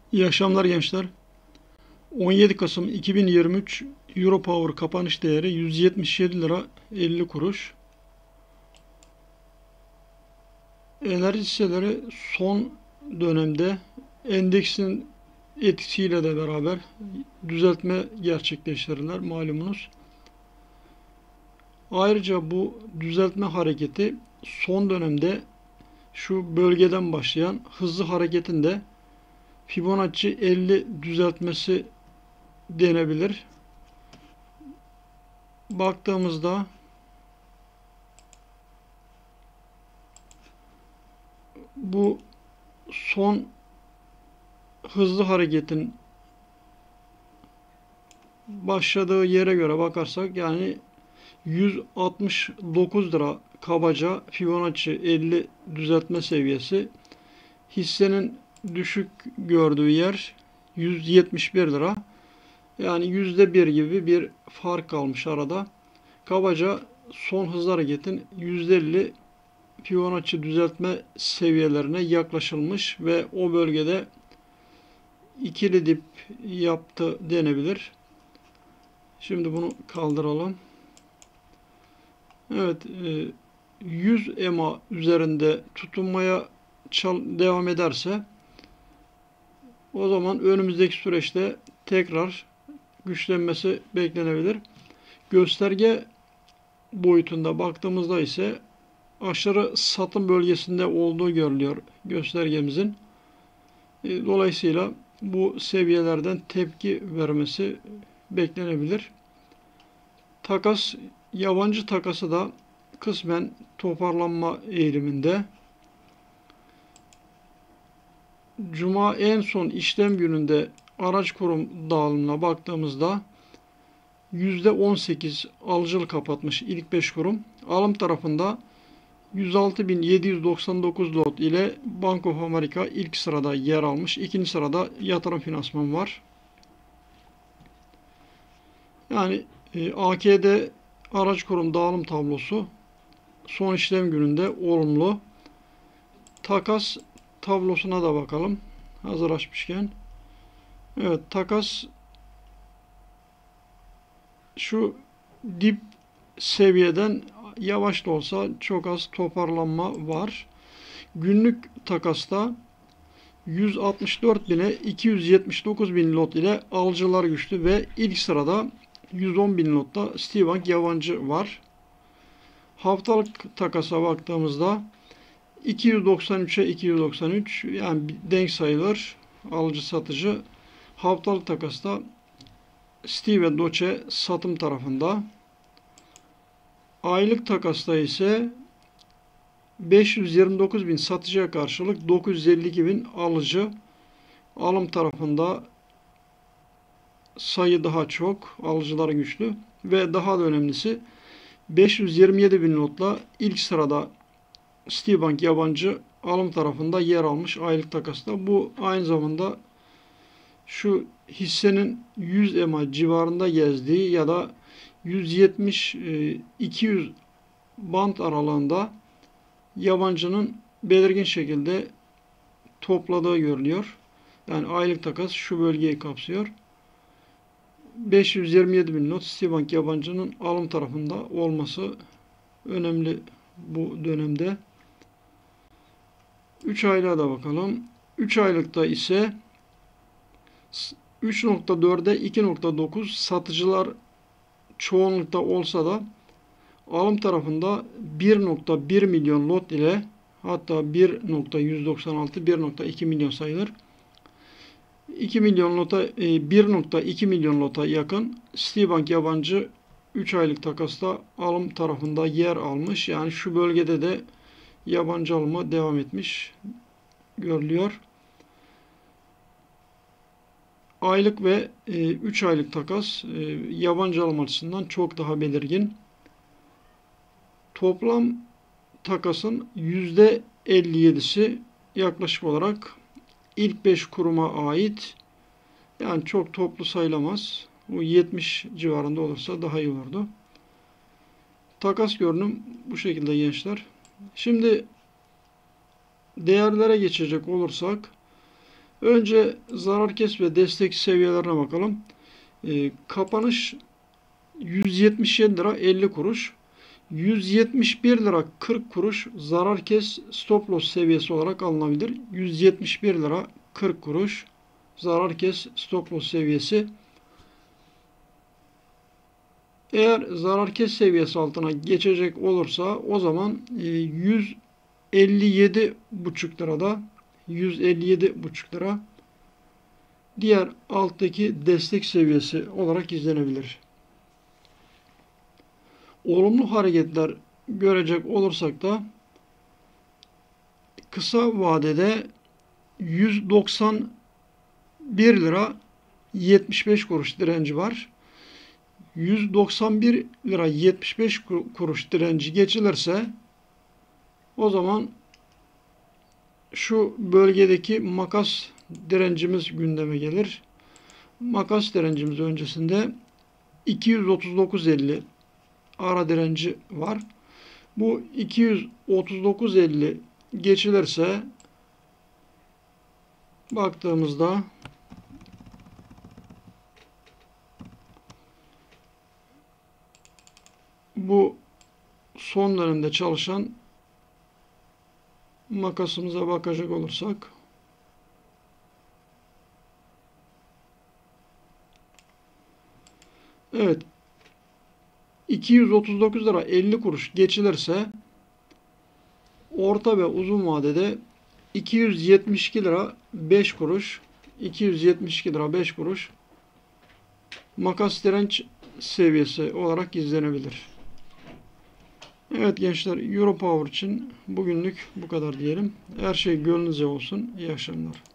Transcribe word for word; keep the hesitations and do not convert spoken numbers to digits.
İyi akşamlar gençler. on yedi Kasım iki bin yirmi üç Europower kapanış değeri yüz yetmiş yedi lira elli kuruş. Enerji hisseleri son dönemde endeksin etkisiyle de beraber düzeltme gerçekleştirdiler malumunuz. Ayrıca bu düzeltme hareketi son dönemde şu bölgeden başlayan hızlı hareketin de Fibonacci elli düzeltmesi denebilir. Baktığımızda bu son hızlı hareketin başladığı yere göre bakarsak yani yüz altmış dokuz lira kabaca Fibonacci elli düzeltme seviyesi. Hissenin düşük gördüğü yer yüz yetmiş bir lira. Yani yüzde bir gibi bir fark kalmış arada. Kabaca son hızlı hareketin yüzde elli Fibonacci düzeltme seviyelerine yaklaşılmış ve o bölgede ikili dip yaptı denebilir. Şimdi bunu kaldıralım. Evet, yüz E M A üzerinde tutunmaya devam ederse o zaman önümüzdeki süreçte tekrar güçlenmesi beklenebilir. Gösterge boyutunda baktığımızda ise aşırı satım bölgesinde olduğu görülüyor göstergemizin. Dolayısıyla bu seviyelerden tepki vermesi beklenebilir. Takas, yabancı takası da kısmen toparlanma eğiliminde. Cuma en son işlem gününde araç kurum dağılımına baktığımızda yüzde on sekiz alıcılı kapatmış ilk beş kurum. Alım tarafında yüz altı bin yedi yüz doksan dokuz lot ile Bank of America ilk sırada yer almış. İkinci sırada yatırım finansman var. Yani e, A K D araç kurum dağılım tablosu son işlem gününde olumlu. Takas tablosuna da bakalım. Hazır açmışken. Evet, takas şu dip seviyeden yavaş da olsa çok az toparlanma var. Günlük takasta yüz altmış dört bine iki yüz yetmiş dokuz bin lot ile alıcılar güçlü ve ilk sırada yüz on bin lotta Citibank yabancı var. Haftalık takasa baktığımızda iki yüz doksan üçe iki yüz doksan üç yani denk sayılır alıcı satıcı. Haftalık takasta Citi ve Doce satım tarafında. Aylık takasta ise beş yüz yirmi dokuz bin satıcıya karşılık dokuz yüz elli iki bin alıcı. Alım tarafında sayı daha çok, alıcılar güçlü ve daha da önemlisi beş yüz yirmi yedi bin lotla ilk sırada Citibank yabancı alım tarafında yer almış aylık takasta. Bu aynı zamanda şu hissenin yüz E M A civarında gezdiği ya da yüz yetmiş iki yüz bant aralığında yabancının belirgin şekilde topladığı görülüyor. Yani aylık takas şu bölgeyi kapsıyor. beş yüz yirmi yedi bin lot Citibank yabancının alım tarafında olması önemli bu dönemde. üç aylığa da bakalım. üç aylıkta ise üç nokta dörde iki nokta dokuz satıcılar çoğunlukta olsa da alım tarafında bir nokta bir milyon lot ile hatta bir nokta yüz doksan altı bir nokta iki milyon sayılır. iki milyon lota bir nokta iki milyon lota yakın Citibank yabancı üç aylık takasta alım tarafında yer almış. Yani şu bölgede de yabancı alımı devam etmiş görülüyor. Aylık ve üç aylık takas yabancı alım açısından çok daha belirgin. Toplam takasın yüzde elli yedisi yaklaşık olarak ilk beş kuruma ait. Yani çok toplu sayılamaz. Bu yetmiş civarında olursa daha iyi olurdu. Takas görünüm bu şekilde gençler. Şimdi değerlere geçecek olursak Önce zarar kes ve destek seviyelerine bakalım. E, kapanış yüz yetmiş yedi lira elli kuruş. yüz yetmiş bir lira kırk kuruş zarar kes stop loss seviyesi olarak alınabilir. yüz yetmiş bir lira kırk kuruş zarar kes stop loss seviyesi. Eğer zarar kes seviyesi altına geçecek olursa o zaman yüz elli yedi buçuk lirada yüz elli yedi buçuk lira diğer alttaki destek seviyesi olarak izlenebilir. Olumlu hareketler görecek olursak da kısa vadede yüz doksan bir lira yetmiş beş kuruş direnci var. yüz doksan bir lira yetmiş beş kuruş direnci geçilirse o zaman şu bölgedeki makas direncimiz gündeme gelir. Makas direncimiz öncesinde iki yüz otuz dokuz elli ara direnci var. Bu iki yüz otuz dokuz elli geçilirse baktığımızda bu son dönemde çalışan makasımıza bakacak olursak evet iki yüz otuz dokuz lira elli kuruş geçilirse orta ve uzun vadede iki yüz yetmiş iki lira beş kuruş iki yüz yetmiş iki lira beş kuruş makas direnç seviyesi olarak izlenebilir. Evet gençler, Europower için bugünlük bu kadar diyelim. Her şey gönlünüzce olsun. İyi akşamlar.